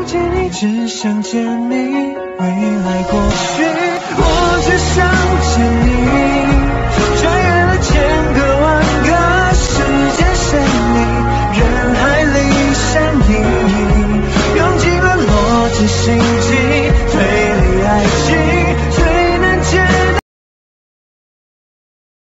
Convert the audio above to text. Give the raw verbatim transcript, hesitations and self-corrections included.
想见你，只想见你，未来过去，我只想见你，穿越了千个万个时间线里，人海里相依，用尽了逻辑心机，推理爱情。